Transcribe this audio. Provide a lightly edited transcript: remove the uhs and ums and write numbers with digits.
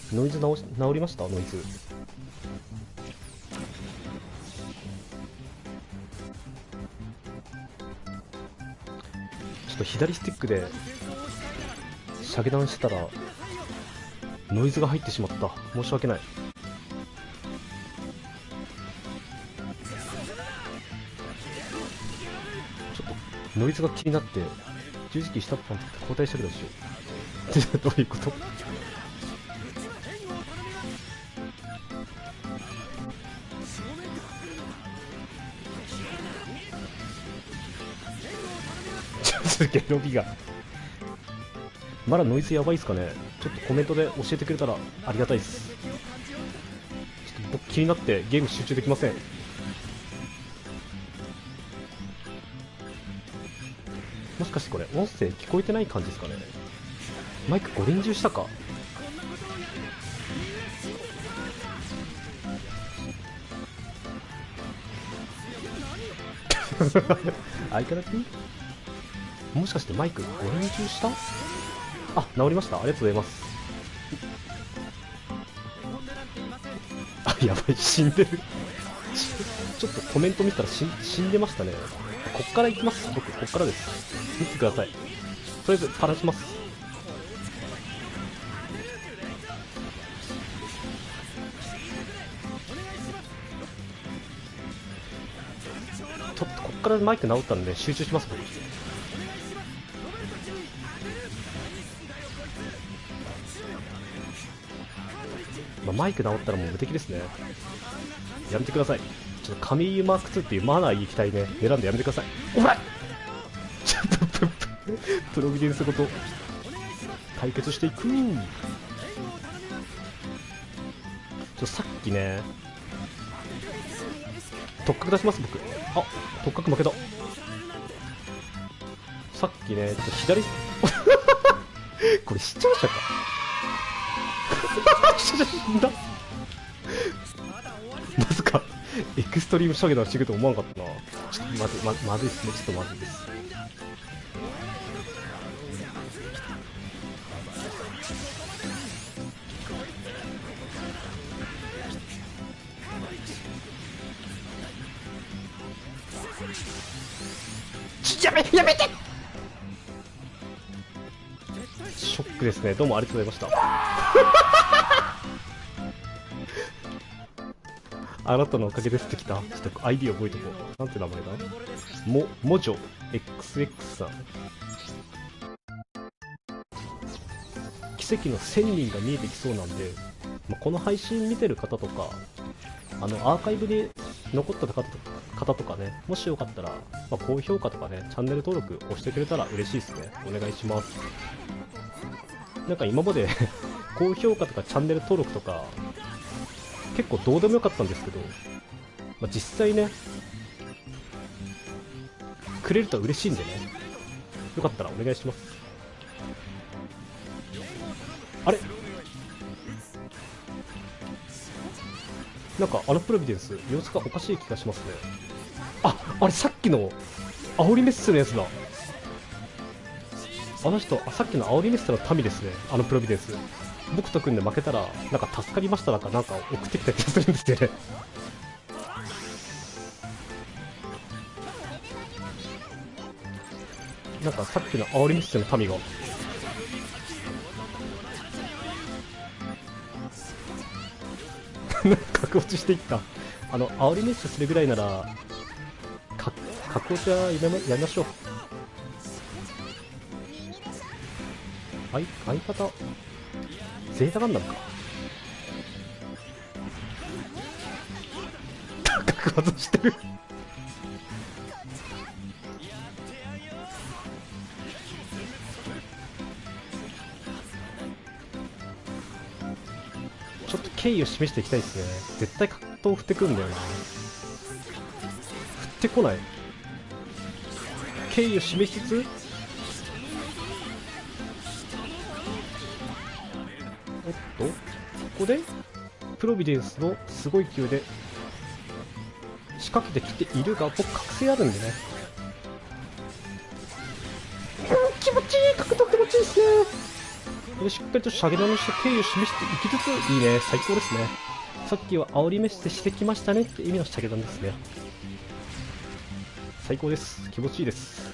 ノイズ治りました？ノイズ。ちょっと左スティックで射撃弾してたらノイズが入ってしまった。申し訳ない。ちょっとノイズが気になって十字キー下っ端って交代したけど、どういうこと？ゲロビがまだノイズやばいっすかね。ちょっとコメントで教えてくれたらありがたいです。ちょっと僕気になってゲーム集中できません。もしかしてこれ音声聞こえてない感じですかね。マイクご臨終したか？相変わらずもしかしてマイクご臨終した？あ、治りました。ありがとうございます。あ、やばい、死んでる。ちょっとコメント見たら死んでましたね。こっから行きます。僕こっからです。見てください。とりあえず垂らします。ちょっとこっからマイク直ったんで集中します。僕マイク直ったらもう無敵ですね。やめてください。ちょっと神マーク2っていうマナーいい機体ね、選んでやめてください。お前ちょっとプロビデンスごと対決していく。さっきね、特角出します僕。あ、特角負けた。さっきね、ちょっと左これ視聴者か。視聴者死んだ。まさかエクストリーム射撃弾してくると思わなかったな。ちょっとまずいっすね。ちょっとまずいです。やめて。ショックですね。どうもありがとうございました。あなたのおかげですってきた。ちょっと ID 覚えとこう。なんて名前だ？もじょ XX さん。奇跡の1000人が見えてきそうなんで、この配信見てる方とか、アーカイブに残った方とかね、もしよかったら、高評価とかね、チャンネル登録押してくれたら嬉しいですね。お願いします。なんか今まで高評価とかチャンネル登録とか、結構どうでもよかったんですけど、実際ね、くれると嬉しいんでね、よかったらお願いします。あれなんかプロビデンス様子がおかしい気がしますね。あれさっきの煽りメッセのやつだ。あの人、さっきの煽りメッセの民ですね。プロビデンス。僕と組んで負けたらなんか助かりましたなんか送ってきた気がするんですよね。なんかさっきの煽りメッセの民が格落ちしていった。煽りメッセするぐらいなら格落ちはやりましょう。相方ゼータガンダムか。格外してる。ちょっと敬意を示していきたいですね。絶対格闘振ってくるんだよな。振ってこない。敬意を示しつつ、ここでプロビデンスのすごい勢いで仕掛けてきているが、僕覚醒あるんでね。気持ちいい。格闘気持ちいいですね。 でしっかりとしゃげ段にして敬意を示していきつつ、いいね、最高ですね。さっきは煽りメッセしてきましたねって意味のしゃげ段ですね。最高です。気持ちいいです。